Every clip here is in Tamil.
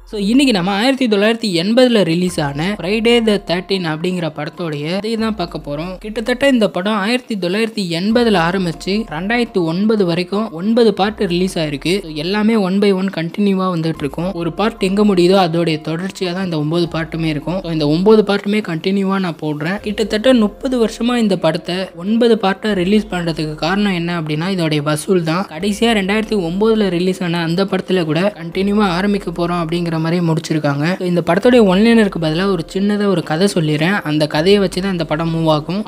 ஸோ இன்னைக்கு நம்ம 1980 ரிலீஸ் ஆன ஃப்ரைடே த 13 அப்படிங்கிற படத்தோடைய இதை தான் பார்க்க போறோம். கிட்டத்தட்ட இந்த படம் 1980 ஆரம்பிச்சு 2009 வரைக்கும் 9 பார்ட் ரிலீஸ் ஆயிருக்கு. எல்லாமே 1 by 1 கண்டினியூவா வந்துட்டு இருக்கும். ஒரு பார்ட் எங்க முடியுதோ அதோடைய தொடர்ச்சியா தான் இந்த 9 பார்ட்டுமே இருக்கும். இந்த 9 பார்ட்டுமே கண்டினியூவா நான் போடுறேன். கிட்டத்தட்ட 30 வருஷமா இந்த படத்தை 9 பார்ட்டா ரிலீஸ் பண்றதுக்கு காரணம் என்ன அப்படின்னா இதோடைய வசூல் தான். கடைசியா 2009 ரிலீஸ் ஆன அந்த படத்துல கூட கண்டினியூவா ஆரம்பிக்க போறோம் அப்படிங்கிற மாதிரி முடிச்சிருக்காங்க. இந்த படத்தோட ஒன்லைனருக்கு பதிலாக ஒரு சின்னதா ஒரு கதை சொல்லிடுறேன். அந்த கதையை வச்சுதான் இந்த படம் மூவ் ஆகும்.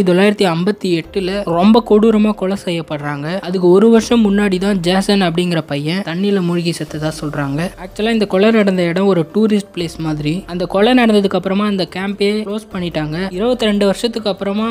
1958 ரொம்ப கொடூரமா கொலை செய்யப்படுறாங்க. அதுக்கு ஒரு வருஷம் முன்னாடி தான் ஜேசன் அப்படிங்கிற பையன் தண்ணியில மூழ்கி செத்ததா சொல்றாங்க. ஆக்சுவலா இந்த கொலை நடந்த இடம் ஒரு டூரிஸ்ட் பிளேஸ் மாதிரி. அந்த கொலை நடந்ததுக்கு அப்புறமா அந்த கேம்பே க்ளோஸ் பண்ணிட்டாங்க. 22 வருஷத்துக்கு அப்புறமா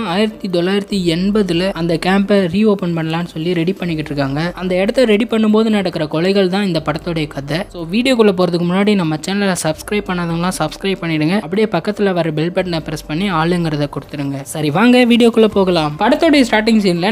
1980 அந்த கேம்பை ரீஓபன் பண்ணலாம்னு சொல்லி ரெடி பண்ணிக்கிட்டு இருக்காங்க. அந்த இடத்த ரெடி பண்ணும்போது நடக்கிற கொலைகள் தான் இந்த படத்தோட கதை. ஸோ வீடியோக்குள்ள போறதுக்கு முன்னாடி நம்ம சேனலை சப்ஸ்கிரைப் பண்ணாதவங்களாம் சப்ஸ்கிரைப் பண்ணிடுங்க. அப்படியே பக்கத்துல வர பெல் பட்டனை பிரஸ் பண்ணி ஆளுங்கிறத கொடுத்துருங்க. சரி வாங்க வீடியோக்குள்ள போகலாம். படத்தோட ஸ்டார்டிங் சீன்ல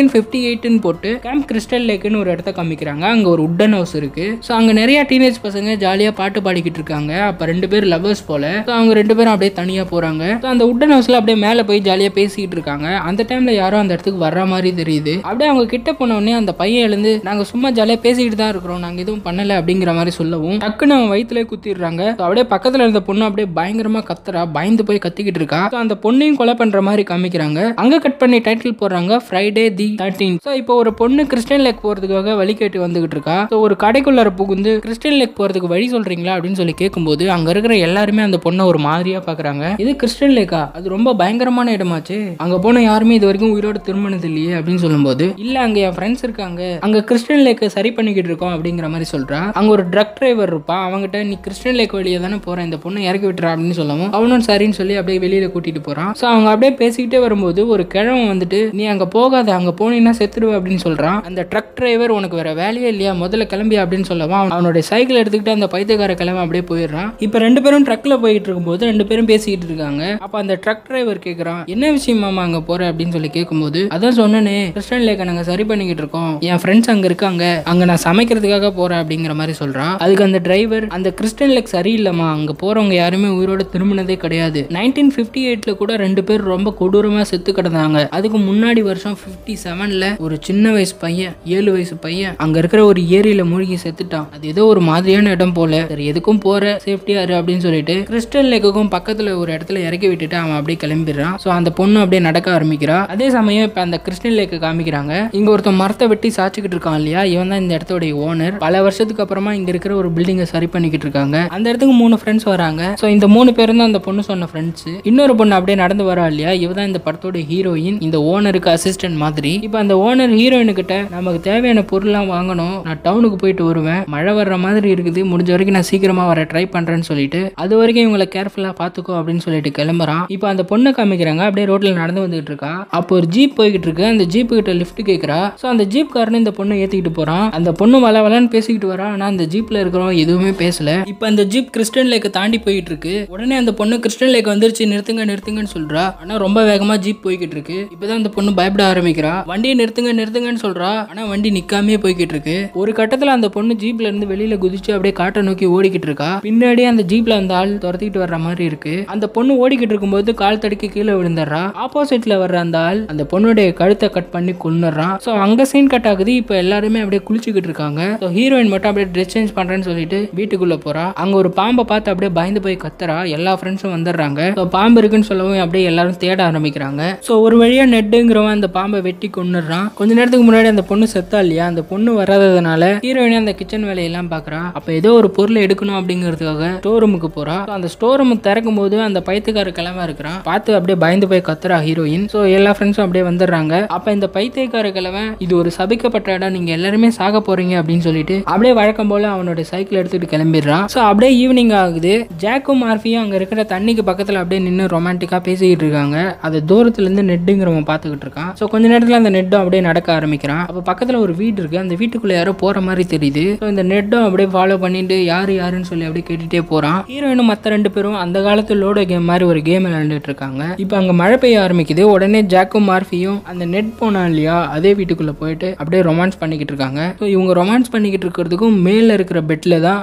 1958 போட்டு கேம்ப் கிறிஸ்டல் லேக்னு ஒரு இடத்த காமிக்கிறாங்க. அங்க ஒரு உட்டன் ஹவுஸ் இருக்கு. ஸோ அங்க நிறைய டீனேஜ் பசங்க ஜாலியா பாட்டு பாடிக்கிட்டு இருக்காங்க. அப்ப 2 பேர் லவர்ஸ் போல. அவங்க 2 பேரும் அப்படியே தனியா போறாங்க. அந்த உட்டன் ஹவுஸ்ல அப்படியே மேல போய் ஜாலியா பேசிக்கிட்டு இருக்காங்க. அந்த டைம்ல யாரோ அந்த இடத்துக்கு வர்ற மாதிரி தெரியுது. அப்படியே அவங்க கிட்ட போன உடனே அந்த பையன் எழுந்து நாங்க சும்மா ஜாலியா பேசிக்கிட்டு தான் இருக்கிறோம், நாங்க எதுவும் பண்ணல அப்படிங்கிற மாதிரி சொல்லவும் டக்குன்னு அவன் வயிற்றுல குத்திடுறாங்க. அப்படியே பக்கத்துல இருந்த பொண்ணு அப்படியே பயங்கரமா கத்துறா. பயந்து போய் கத்திக்கிட்டு இருக்கா. அந்த பொண்ணையும் கொலை பண்ற மாதிரி காமிக்கிறாங்க. அங்க கட் பண்ணி டைட்டில் போடுறாங்க ஃப்ரைடே தி 13. சோ இப்போ ஒரு பொண்ணு கிறிஸ்டியன் லேக் போறதுக்காக வழி கேட்டு வந்துகிட்டு இருக்கா. சோ ஒரு கடைக்குள்ளார புகுந்து கிறிஸ்டியன் லேக் போறதுக்கு வழி சொல்றீங்களா அப்படின்னு சொல்லி கேட்கும்போது அங்க இருக்கிற எல்லாருமே அந்த பொண்ணை ஒரு மாதிரியா பாக்குறாங்க. இது கிறிஸ்டியன் லேக்கா? அது ரொம்ப பயங்கரமான இடமாச்சு, அங்க போன யாருமே இது வரைக்கும் உயிரோட திரும்பினது இல்லையே அப்படின்னு சொல்லும்போது இல்ல அங்க என் ஃப்ரெண்ட்ஸ் இருக்காங்க, அங்க கிறிஸ்டியன் லேக்கை சரி பண்ணிக்கிட்டு இருக்கோம் அப்படிங்கிற மாதிரி சொல்றா. அங்க ஒரு ட்ரக் டிரைவர் இருப்பான். அவங்ககிட்ட நீ கிறிஸ்டியன் லேக் வழியா தானே போறேன், இந்த பொண்ணை இறக்கி விட்டுறா அப்படின்னு சொல்லவும் அவனும் சரின்னு சொல்லி அப்படியே வெளியில கூட்டிட்டு போறான். சோ அவங்க அப்படியே பேசிக்கிட்டே வரும்போது ஒரு கிழவன் வந்துட்டு நீ அங்க போகாத, அங்க போனீங்கன்னா செத்துருவ அப்படின்னு சொல்றான். அந்த ட்ரக் டிரைவர் உனக்கு வேற வேலையே இல்லையா, முதல்ல கிளம்பி அப்படின்னு சொல்லவும் அவனுடைய சைக்கிள் எடுத்துக்கிட்டு அந்த பைத்தியக்கார கிழமை அப்படியே போயிடுறான். இப்ப 2 பேரும் ட்ரக்ல போயிட்டு இருக்கும்போது 2 பேரும் பேசிக்கிட்டு இருக்காங்க. அப்ப அந்த ட்ரக் டிரைவர் கேக்குறான் என்ன விஷயம் மாமா அங்க போற அப்படின்னு சொல்லி கேட்கும்போது அதான் சொன்னனே கிறிஸ்டியன் லேக்க நாங்க சரி பண்ணிக்கிட்டு இருக்கோம், என் ஃப்ரெண்ட்ஸ் அங்க இருக்காங்க, அங்க நான் சமைக்கிறதுக்காக போறேன் அப்படிங்கிற மாதிரி சொல்றான். அதுக்கு அந்த டிரைவர் அந்த கிறிஸ்டியன் லேக் சரியில்லைமா, அங்க போறவங்க யாருமே உயிரோட திரும்பினதே கிடையாது. 1958 கூட 2 பேர் ரொம்ப கொடூரமா செத்து கிடந்தாங்க. அதுக்கு முன்னாடி வருஷம் 57 ஒரு சின்ன வயசு பையன் 7 வயசு பையன் அங்க இருக்கிற ஒரு ஏரியில மூழ்கி செத்துட்டான். அது ஏதோ ஒரு மாதிரியான இடம் போல. சரி எதுக்கும் போற சேஃப்டியா இரு அப்படின்னு சொல்லிட்டு கிறிஸ்டியன் லேக்குக்கும் பக்கத்துல ஒரு இடத்துல இறக்கி விட்டுட்டு அவன் அப்படியே கிளம்பிடுறான். சோ அந்த பொண்ணு அப்படியே நடக்க ஆரம்பிக்கிறா. அதே சமயம் இப்ப அந்த கிறிஸ்டியன் லேக்கு காமிக்கிறாங்க. இங்க ஒருத்தன் மரத்தை வெட்டி சாச்சுக்கிட்டு இருக்கான் இல்லையா, இவன் தான் இந்த இடத்தோட ஓனர். பல வருஷத்துக்கு அப்புறமா இங்க இருக்கிற ஒரு பில்டிங்கை சரி பண்ணிக்கிட்டு இருக்காங்க. அந்த இடத்துக்கு 3 ஃப்ரெண்ட்ஸ் வராங்க. சோ இந்த 3 பேரும் தான் அந்த பொண்ணு சொன்ன ஃப்ரெண்ட்ஸ். இன்னொரு பொண்ணு அப்படியே நடந்து வரா இல்லையா, இவ தான் இந்த படத்தோட ஹீரோயின், இந்த ஓனருக்கு அசிஸ்டன்ட் மாதிரி. இப்போ அந்த ஓனர் ஹீரோயினு கிட்ட நமக்கு தேவையான பொருள்லாம் வாங்கணும், நான் டவுனுக்கு போயிட்டு வருவேன், மழை வர்ற மாதிரி இருக்குது, முடிஞ்ச வரைக்கும் நான் சீக்கிரமா வர ட்ரை பண்றேன்னு சொல்லிட்டு அது வரைக்கும் இவங்களை கேர்ஃபுல்லா பாத்துக்கோ அப்படின்னு சொல்லிட்டு கிளம்புறான். இப்போ அந்த பொண்ணை காமிக்கிறாங்க. அப்படியே ரோட்ல நடந்து வந்துட்டு இருக்கா. அப்போ ஒரு ஜீப் போய்கிட்டு இருக்கு. அந்த ஜீப் கிட்ட லிஃப்ட் கேட்கறா. சோ அந்த ஜீப் காரன் இந்த பொண்ணை ஏத்திக்கிட்டு போறான். அந்த பொண்ணு வளவலன்னு பேசிக்கிட்டு வரா. ஆனா அந்த ஜீப்ல இருக்கிறவங்க எதுவுமே பேசல. இப்போ அந்த ஜீப் கிறிஸ்டியன் லேக்கை தாண்டி போயிட்டு இருக்கு. உடனே அந்த பொண்ணு கிறிஸ்டியன் லேக் வந்துருச்சு, நிறுத்துங்க நிறுத்துங்கன்னு சொல்றா. ஆனா ரொம்ப வேகமா ஜீப் போய்கிட்டு இருக்கு. இப்பதான் அந்த பொண்ணு பயப்பட ஆரம்பிக்கிறா. வண்டியை நிறுத்துங்க நிறுத்துங்கன்னு சொல்றா. ஆனா வண்டி நிக்காமே போய்கிட்டு இருக்கு. ஒரு கட்டத்துல அந்த பொண்ணு ஜீப்ல இருந்து வெளியில குதிச்சு அப்படியே காட்டை நோக்கி ஓடிக்கிட்டு இருக்கா. பின்னாடியே அந்த ஜீப்ல அந்த ஆள் துரத்திட்டு வர்ற மாதிரி இருக்கு. அந்த பொண்ணு ஓடிக்கிட்டு இருக்கும்போது கால் தடுக்கி கீழே விழுந்துடுறா. ஆப்போசிட்ல வர்ற அந்த ஆள் அந்த பொண்ணுடைய கழுத்தை கட் பண்ணி கொன்னுறான். சோ அங்க சீன் கட் ஆகுது. இப்போ எல்லாருமே அப்படியே குளிச்சுக்கிட்டு இருக்காங்க. சோ ஹீரோயின் மட்டும் அப்படியே ட்ரெஸ் சேஞ்ச் பண்றேன்னு சொல்லிட்டு வீட்டுக்குள்ள போறா. அங்க ஒரு பாம்பை பார்த்து அப்படியே பயந்து போய் கத்துறா. எல்லா ஃப்ரெண்ட்ஸும் வந்துடுறாங்க. பாம்பு இருக்குன்னு சொல்லவும் அப்படியே எல்லாரும் தேட ஆரம்பிக்கிறாங்க. சோ ஒரு வழியா நெட்டுங்கிறவன் அந்த பாம்பை வெட்டி கொன்னுறான். கொஞ்ச நேரத்துக்கு முன்னாடி அந்த பொண்ணு செத்தா இல்லையா, அந்த பொண்ணு வராததுனால ஹீரோயின் அந்த கிச்சன் வேலையெல்லாம் பாக்குறா. அப்ப ஏதோ ஒரு பொருளை எடுக்கணும் அப்படிங்கிறதுக்காக ஸ்டோர் ரூமுக்கு போறா. அந்த ஸ்டோர் ரூம் திறக்கும் போது அந்த பைத்தியக்கார கிழமை இருக்கிறான். பார்த்து அப்படியே பயந்து போய் கத்துறா ஹீரோயின். சோ எல்லா ஃப்ரெண்ட்ஸும் அப்படியே வந்துடுறாங்க. அப்ப இந்த பைத்தியக்கார கிழமை இது ஒரு சபிக்கப்பட்ட இடம், நீங்க எல்லாருமே சாக போறீங்க அப்படின்னு சொல்லிட்டு அப்படியே வழக்கம் போல அவனோட சைக்கிள் எடுத்துட்டு கிளம்பிடுறான். சோ அப்படியே ஈவினிங் ஆகுது. ஜாக்கும் மார்ஃபியும் அங்க இருக்கிற தண்ணிக்கு பக்கத்துல அப்படியே நின்று ரொமான்டிக்கா பேசிக்கிட்டு இருக்காங்க. அது தூரத்துல இருந்து நெட்டுங்கிறவன் பாத்துக்கிட்டு இருக்கான். சோ கொஞ்ச நேரத்துல அந்த நெட்டும் அப்படியே நடக்க ஆரம்பிக்கிறான். அப்ப பக்கத்துல ஒரு வீடு இருக்கு. அந்த வீட்டுக்குள்ள யாரோ போற மாதிரி தெரியுது. சோ இந்த நெட்டும் அப்படியே ஃபாலோ பண்ணிட்டு யாரு யாருன்னு சொல்லி அப்படியே கேட்டுட்டே போறான். ஹீரோயினும் மத்த 2 பேரும் அந்த காலத்து லோடோ கேம் மாதிரி ஒரு கேம் விளையாண்டுட்டு இருக்காங்க. இப்போ அங்க மழை பெய்ய ஆரம்பிக்குது. உடனே ஜாக்கும் மார்ஃபியும் அந்த நெட் போனா இல்லையா அதே வீட்டுக்குள்ள போயிட்டு அப்படியே ரொமான்ஸ் பண்ணிக்கிட்டு இருக்காங்க. ஸோ இவங்க ரொமான்ஸ் பண்ணிக்கிட்டு இருக்கிறதுக்கும் மேல இருக்கிற பெட்ல தான் அந்த நெட்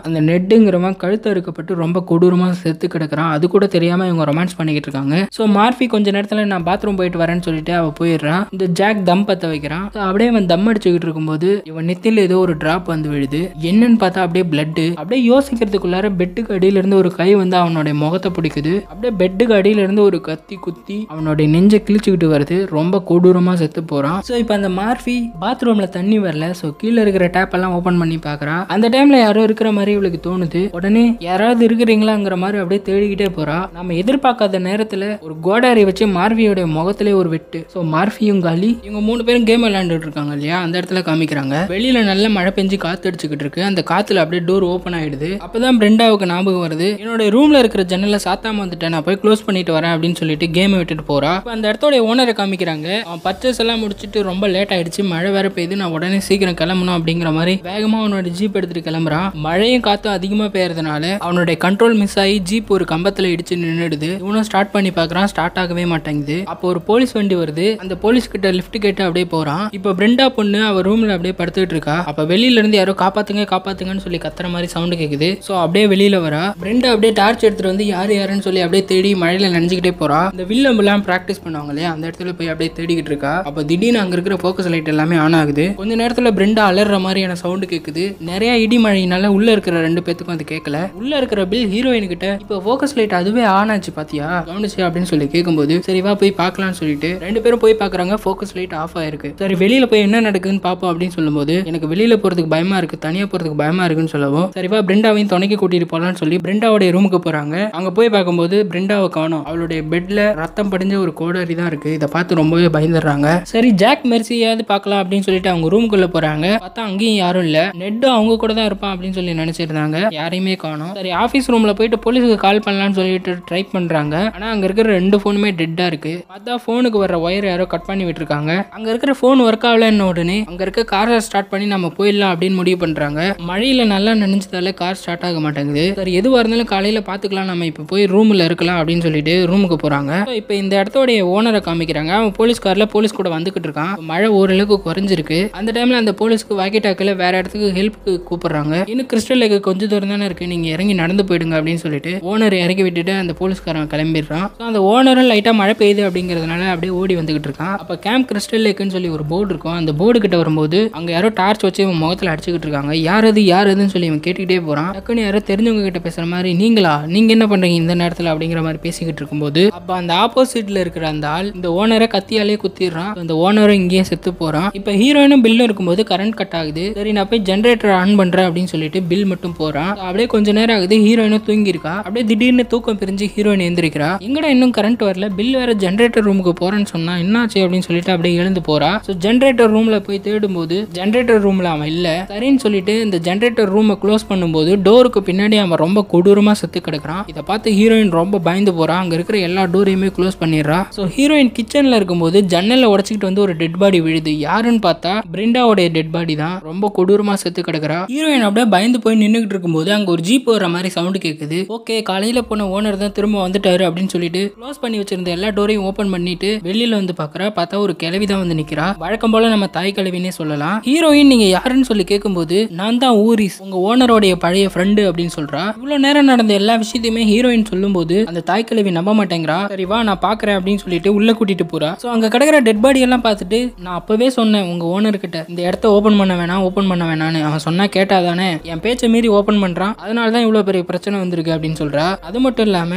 எட்டுங்கிறவன் கழுத்து அறுக்கப்பட்டு ரொம்ப கொடூரமா செத்து கிடக்குறான். அது கூட தெரியாம இவங்க ரொமான்ஸ் பண்ணிக்கிட்டு இருக்காங்க. ஸோ மார்ஃபி கொஞ்ச நேரத்துல நான் பாத்ரூம் போயிட்டு வரேன்னு சொல்லிட்டு அவ போயிடுறான். இந்த ஜாக் தம் பத்த வைக்கிறான். அப்படியே அவன் தம் அடிச்சுக்கிட்டு இருக்கும்போது இவன் நெத்தில ஏதோ ஒரு டிராப் வந்து விழுது. என்னன்னு பார்த்தா அப்படியே பிளட். அப்படியே யோசிக்கிறதுக்குள்ளார பெட்டுக்கு அடியில இருந்து ஒரு கை வந்து அவனுடைய முகத்தை பிடிக்குது. அப்படியே பெட்டுக்கு அடியில இருந்து ஒரு கத்தி குத்தி அவனுடைய நெஞ்சை கிழிச்சுக்கிட்டு வருது. ரொம்ப கொடூரமா செத்து போறான். ஸோ இப்போ அந்த மார்ஃபி பாத்ரூம்ல தண்ணி வரல. ஸோ கீழே இருக்கிற டேப் எல்லாம் ஓபன் பண்ணி பாக்குறா. அந்த டைம்ல யாரோ இருக்கிற மாதிரி இவளுக்கு தோணுது. உடனே யாராவது இருக்கிறீங்களாங்கிற மாதிரி அப்படியே தேடிக்கிட்டே போறா. நம்ம எதிர்பார்க்காத நேரத்துல ஒரு கோடாரி வச்சு மார்ஃபியோட முகத்திலே ஒரு வெட்டு. ஸோ மார்ஃபியும் காலி. இவங்க 3 பேரும் கேம் விளையாண்டுட்டு இருக்காங்க இல்லையா, அந்த இடத்துல காமிக்கிறாங்க. வெளியில நல்ல மழை பெஞ்சு காத்து அடிச்சுக்கிட்டு இருக்கு. அந்த காத்துல அப்படியே டோர் ஓபன் ஆயிடுது. அப்பதான் பிரெண்டாவுக்கு ஞாபகம் வருது, என்னோட ரூம்ல இருக்கிற ஜன்னலை சாத்தாம வந்துட்டேன், நான் போய் க்ளோஸ் பண்ணிட்டு வரேன் அப்படின்னு சொல்லிட்டு கேமை விட்டுட்டு போறா. அந்த இடத்தோட ஓனரை காமிக்கிறாங்க. அவன் பர்ச்சேஸ் எல்லாம் முடிச்சுட்டு ரொம்ப லேட் ஆயிடுச்சு, மழை வேற பெய்யுது, நான் உடனே சீக்கிரம் கிளம்பணும் அப்படிங்கிற மாதிரி வேகமா அவனோட ஜீப் எடுத்துட்டு கிளம்புறான். மழையும் காத்தும் அதிகமா பெய்யறதுனால அவனுடைய கண்ட்ரோல் மிஸ் ஆகி ஜீப் ஒரு கம்பத்துல இடிச்சு நின்னுடுது. இவனும் ஸ்டார்ட் பண்ணி பாக்குறான், ஸ்டார்ட் ஆகவே மாட்டேங்குது. அப்போ ஒரு போலீஸ் வண்டி வருது. அந்த போலீஸ் கிட்ட லிஃப்ட் கேட்டு அப்படியே போறான். இப்போ பிரெண்டா பொண்ணு அவ ரூம்ல அப்படியே படுத்துட்டு இருக்கா. அப்ப வெளியில இருந்து யாரோ காப்பாத்துங்க காப்பாத்துங்கன்னு சொல்லி கத்துற மாதிரி சவுண்ட் கேக்குது. சோ அப்படியே வெளியில வரா. பிரெண்டா அப்படியே டார்ச் எடுத்துட்டு வந்து யாரு யாருன்னு சொல்லி அப்படியே தேடி மழையில நனைஞ்சுக்கிட்டே போறா. இந்த வில்லம் எல்லாம் பிராக்டிஸ் பண்ணுவாங்க இல்லையா, அந்த இடத்துல போய் அப்படியே தேடிக்கிட்டு இருக்கா. அப்ப திடீர்னு அங்க இருக்கிற போக்கஸ் லைட் எல்லாமே ஆன் ஆகுது. கொஞ்ச நேரத்துல பிரெண்டா அலற மாதிரியான சவுண்ட் கேக்குது. நிறைய இடி மழையினால உள்ள இருக்கிற 2 பேத்துக்கும் அது கேட்கல. உள்ள இருக்கிற பில் ஹீரோயின் கிட்ட இப்ப போக்கஸ் லைட் அதுவே ஆன் ஆச்சு பாத்தியா, கவனிச்சு அப்படின்னு சொல்லி கேட்கும்போது சரி வா போய் பார்க்கலாம்னு சொல்லிட்டு 2 பேரும் போய் பாக்குறாங்க. போக்கஸ் லைட் ஆஃப் ஆயிருக்கு. சரி வெளியில போய் என்ன நடக்குதுன்னு பாப்போம் அப்படின்னு சொல்லும்போது எனக்கு வெளியில போறதுக்கு பயமா இருக்கு, தனியா போறதுக்கு பயமா இருக்குன்னு சொல்லவும் சரிவா பிரெண்டாவையும் துணைக்கு கூட்டிட்டு போலான்னு சொல்லி பிரெண்டாவோட ரூமுக்கு போறாங்க. அங்க போய் பார்க்கும்போது பிரெண்டாவை காணோம். அவளுடைய பெட்ல ரத்தம் படிஞ்ச ஒரு கோடரி தான் இருக்கு. இதை பார்த்து ரொம்பவே பயந்துடுறாங்க. சரி ஜாக் மெர்சியாவது பார்க்கலாம் அப்படின்னு சொல்லிட்டு அவங்க ரூமுக்குள்ள போறாங்க. பார்த்தா அங்கேயும் யாரும் இல்ல. நெட்டும் அவங்க கூட தான் இருப்பான் அப்படின்னு சொல்லி நினைச்சிருந்தாங்க. யாரையுமே காணோம். சரி ஆபீஸ் ரூம்ல போயிட்டு போலீஸுக்கு கால் பண்ணலாம்னு சொல்லிட்டு ட்ரை பண்றாங்க. ஆனா அங்க இருக்கிற 2 போனுமே டெட்டா இருக்கு. பார்த்தா போனுக்கு வர ஒயர் யாரோ கட் பண்ணி விட்டுருக்காங்க. அங்க இருக்கிற போன் ஒர்க் ஆகலன்னு உடனே அங்க இருக்க காரை ஸ்டார்ட் பண்ணி நம்ம போயிடலாம் அப்படின்னு முடிவு பண்றாங்க. மழையில நல்லா நினைச்சதால கார் ஸ்டார்ட் ஆக மாட்டேங்குது. சரி எதுவா இருந்தாலும் காலையில பாத்துக்கலாம், நம்ம இப்ப போய் ரூம்ல இருக்கலாம் அப்படின்னு சொல்லிட்டு ரூமுக்கு போறாங்க. இப்ப இந்த இடத்தோட ஓனரை காமிக்கிறாங்க. அவன் போலீஸ் கார்ல போலீஸ் கூட வந்துகிட்டு இருக்கான். மழை ஓரளவுக்கு குறைஞ்சிருக்கு. அந்த டைம்ல அந்த போலீஸ்க்கு வாக்கி டாக்கில வேற இடத்துக்கு ஹெல்ப்க்கு கூப்பிடுறாங்க. இன்னும் கிறிஸ்டல் லேக் கொஞ்சம் தூரம் தானே இருக்கு, நீங்க இறங்கி நடந்து போயிடுங்க அப்படின்னு சொல்லிட்டு ஓனர் இறக்கி விட்டுட்டு அந்த போலீஸ்காரன் கிளம்பிடுறான். அந்த ஓனரும் லைட்டா மழை பெய்யுது அப்படிங்கறதுனால அப்படியே ஓடி வந்துகிட்டு இருக்கான். அப்ப கேம்ப் கிறிஸ்டல் லேக்னு சொல்லி ஒரு போர்டு இருக்கும். அந்த போர்டு கிட்ட வரும்போது அங்க யாரோ டார்ச் வச்சு இவன் முகத்துல அடிச்சுக்கிட்டு இருக்காங்க. யாருன்னு சொல்லி இவன் கேட்டுக்கிட்டே போறான். டக்குன்னு யாரோ தெரிஞ்சவங்க கிட்ட பேசுற மாதிரி, நீங்களா, நீங்க என்ன பண்றீங்க இந்த நேரத்துல அப்படிங்கிற மாதிரி பேசிக்கிட்டு இருக்கும்போது அப்ப அந்த ஆப்போசிட்ல இருக்கிற அந்த ஆள் இந்த ஓனரை கத்தியாலே குத்திடுறான். அந்த ஓனரும் இங்கேயே செத்து போறான். இப்ப ஹீரோயினும் பில்லும் இருக்கும்போது கரண்ட் கட் ஆகுது. சரி நான் போய் ஜெனரேட்டர் ஆன் பண்றேன் அப்படின்னு சொல்லிட்டு பில் மட்டும் போறான். அப்படியே கொஞ்ச நேரம் ஆகுது. ஹீரோயினும் தூங்கி இருக்கா. அப்படியே திடீர்னு தூக்கம் பிரிஞ்சு ஹீரோயின் எந்திரிக்கிறா. எங்கடா இன்னும் கரண்ட் வரல, பில் வேற ஜெனரேட்டர் ரூமுக்கு போறேன்னு சொன்னா என்னாச்சு அப்படின்னு சொல்லிட்டு அப்படியே எழுந்து போறா. சோ ஜெனரேட்டர் ரூம்ல போய் தேடும் போது ஜெனரேட்டர் ரூம்ல அவன் இல்ல. சரின்னு சொல்லிட்டு இந்த ஜெனரேட்டர் ரூமை க்ளோஸ் பண்ணும்போது டோருக்கு பின்னாடி அவன் ரொம்ப கொடூரமா செத்து கிடக்குறான். இதை பார்த்து ஹீரோயின் ரொம்ப பயந்து போறா. அங்க இருக்கிற எல்லா டோரையுமே க்ளோஸ் பண்ணிடுறா. சோ ஹீரோயின் கிச்சன்ல இருக்கும்போது ஜன்னல்ல உடைச்சிக்கிட்டு வந்து ஒரு டெட் பாடி விழுது. யாருன்னு பார்த்தா பிரெண்டாவோட டெட் பாடி தான். ரொம்ப கொடூரமா செத்து கிடக்குறா. ஹீரோயின் அப்படியே பயந்து போய் நின்னுகிட்டு இருக்கும்போது அங்க ஒரு ஜீப் வர மாதிரி சவுண்ட் கேக்குது. ஓகே காலையில போன ஓனர் தான் திரும்ப வந்துட்டாரு அப்படின்னு சொல்லிட்டு க்ளோஸ் பண்ணி வச்சிருந்த எல்லா டோரையும் ஓபன் பண்ணிட்டு வெளியில வந்து பாக்குறா. பார்த்தா ஒரு கிழவி தான் வந்து நிக்கிறா. வழக்கம் போல நம்ம தாய் கிழவினே சொல்லலாம். ஹீரோயின் நீங்க யாருன்னு சொல்லி கேட்கும்போது நான் தான் ஊரிஸ், உங்க ஓனரோடைய பழைய ஃப்ரெண்டு அப்படின்னு சொல்றா. இவ்வளவு நேரம் நடந்த எல்லா விஷயத்தையுமே ஹீரோயின் சொல்லும் போது அந்த தாய் கிழவி நம்ப மாட்டேங்கிறா. சரி வா நான் பாக்குறேன் அப்படின்னு சொல்லிட்டு உள்ள கூட்டிட்டு போறா. சோ அங்க கிடக்கிற டெட் பாடி எல்லாம் பார்த்துட்டு நான் அப்பவே சொன்னேன் உங்க ஓனர் கிட்ட இந்த இடத்த ஓபன் பண்ண வேணாம்னு. அவன் சொன்னா கேட்டாதானே, என் பேச்சை மீறி ஓபன் பண்றான், அதனாலதான் இவ்வளவு பெரிய பிரச்சனை வந்திருக்கு அப்படின்னு சொல்றா. அது மட்டும் இல்லாம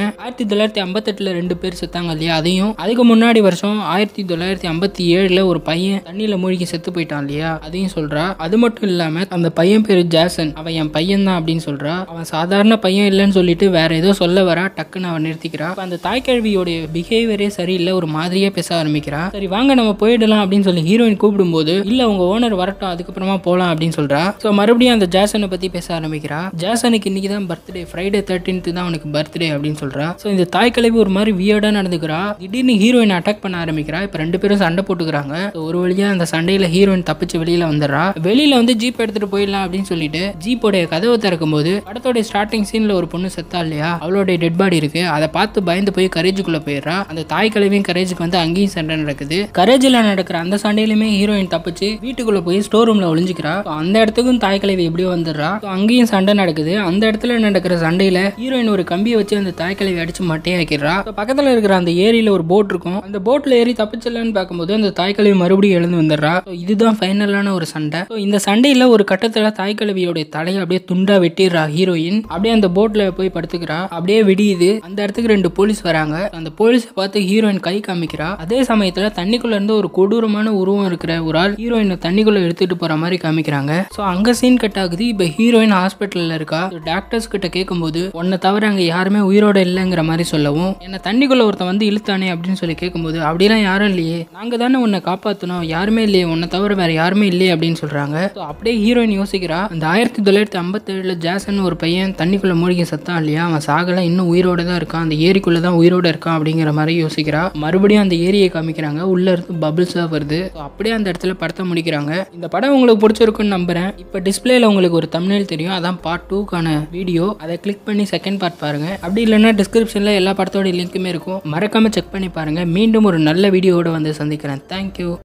1958 2 பேர் செத்தாங்க இல்லையா, அதையும் அதுக்கு முன்னாடி வருஷம் 1957 ஒரு பையன் தண்ணியில மூழ்கி செத்து போயிட்டான் இல்லையா, அதையும் சொல்றா. அது மட்டும் இல்லாம அந்த பையன் பேரு ஜாசன், அவன் என் பையன் தான் அப்படின்னு சொல்றா. அவன் சாதாரண பையன் இல்லைன்னு சொல்லிட்டு வேற ஏதோ சொல்ல வரா. டக்குன்னு அவன் நிறுத்திக்கிறா. அந்த தாய்க்கல்வியோட பிஹேவியரே சரியில்லை, ஒரு மாதிரியே பேச ஆரம்பிக்கிறா. சரி வாங்க நம்ம போயிடலாம் அப்படின்னு சொல்லி ஹீரோயின் கூப்பிடும் போது இல்ல உங்க ஓனர் வரட்டும் அதுக்கப்புறமா போலாம் அப்படின்னு சொல்றா. சோ மறுபடியும் அந்த ஜாசனை பத்தி பேச ஆரம்பிக்கிறா. ஜாசனுக்கு இன்னைக்கு தான் பர்த்டே, ஃப்ரைடே 13th தான் அவனுக்கு பர்த்டே அப்படின்னு சொல்றா. சோ இந்த தாய்க்கலவி ஒரு மாதிரி வியர்டா நடந்துக்கிறா. திடீர்னு ஹீரோயின் அட்டாக் பண்ண ஆரம்பிக்கிறா. இப்ப 2 பேரும் சண்டை போட்டுக்கிறாங்க. ஒரு வழியா அந்த சண்டையில ஹீரோயின் தப்பிச்சு வெளியில வந்துடுறா. வெளியில வந்து ஜீப் எடுத்துட்டு போயிடலாம் அப்படின்னு சொல்லிட்டு ஜீப்போட கதவை திறக்கும் போது படத்தோட ஸ்டார்டிங் சீன்ல ஒரு பொண்ணு செத்தா இல்லையா, அவளோட டெட் பாடி இருக்கு. அதை பார்த்து பயந்து போய் கரேஜுக்குள்ள போயிடுறா. அந்த தாய்க்கலவியும் கரேஜுக்கு வந்து அங்கேயும் சண்டை நடக்குது. கரேஜ்ல நடக்கிற அந்த சண்டையிலுமே ஹீரோயின் தப்பிச்சு வீட்டுக்குள்ள போய் ஸ்டோர் ரூம்ல ஒளிஞ்சுக்கிறா. அந்த இடத்துக்கும் தாய்க்கலவி எப்படியோ வந்துடுறா. அங்கேயும் சண்டை நடக்குது. அந்த இடத்துல நடக்கிற சண்டையில ஹீரோயின் ஒரு கம்பியை வச்சு அந்த தாய்க்கிழவி அடிச்சு மட்டையாக்கிறா. பக்கத்துல இருக்கிற அந்த ஏரியில ஒரு போட் இருக்கும். அந்த போட்ல ஏறி தப்பிச்சிடலான்னு பார்க்கும்போது அந்த தாய்க்கிழவி மறுபடியும் எழுந்து வந்துடுறா. இதுதான் ஃபைனலான ஒரு சண்டை. இந்த சண்டையில ஒரு கட்டத்துல தாய்க்கிழவியோட தலையை அப்படியே துண்டா வெட்டிடுறா ஹீரோயின். அப்படியே அந்த போட்ல போய் படுத்துக்கிறா. அப்படியே விடியுது. அந்த இடத்துக்கு 2 போலீஸ் வராங்க. அந்த போலீஸை பார்த்து ஹீரோயின் கை காமிக்கிறா. அதே சமயத்துல தண்ணிக்குள்ள இருந்து ஒரு கொடூரமான உருவம் இருக்கிற ஒரு ஆள் ஹீரோயினை தண்ணிக்குள்ள எடுத்துட்டு போற மாதிரி காமிக்கிறாங்க. சோ அங்க சீன் கட் ஆகுது. இப்ப ஹீரோயின் ஹாஸ்பிட்டல்ல இருக்கா. டாக்டர்ஸ் கிட்ட கேட்கும்போது உன்னை தவிர அங்க யாருமே உயிரோட இல்லைங்கிற மாதிரி சொல்லவும், என்ன தண்ணிக்குள்ள ஒருத்தன் வந்து இழுத்தானே அப்படின்னு சொல்லி கேட்கும்போது, அப்படிலாம் யாரும் இல்லையே, நாங்க தானே உன்னை காப்பாத்தணும், யாருமே இல்லையே, உன்னை தவிர வேற யாருமே இல்லையே அப்படின்னு சொல்றாங்க. அப்படியே ஹீரோயின் யோசிக்கிறா. அந்த 1957 ஜாசன் ஒரு பையன் தண்ணிக்குள்ள மூழ்கி சத்தான் இல்லையா, அவன் சாகல, இன்னும் உயிரோட தான் இருக்கான், அந்த ஏரிக்குள்ள தான் உயிரோட இருக்கான் அப்படிங்கிற மாதிரி யோசிக்கிறா. மறுபடியும் அந்த ஏரியை காமிக்கிறாங்க. உள்ள இருந்து பபிள்ஸா வருது. அப்படியே அந்த இடத்துல படத்தை முடிக்கிறாங்க. இந்த படம் உங்களுக்கு பிடிச்சிருக்குன்னு நம்புறேன். இப்ப டிஸ்பிளேல உங்களுக்கு ஒரு தம்ப்நெயில் தெரியும், அதான் பார்ட் 2க்கான வீடியோ. அதை கிளிக் பண்ணி செகண்ட் பார்ட் பாருங்க. அப்படி இல்லைன்னா டிஸ்கிரிப்ஷன்ல எல்லா படத்தோட லிங்க்குமே இருக்கும், மறக்காம செக் பண்ணி பாருங்க. மீண்டும் ஒரு நல்ல வீடியோவோட வந்து சந்திக்கிறேன். தேங்க்யூ.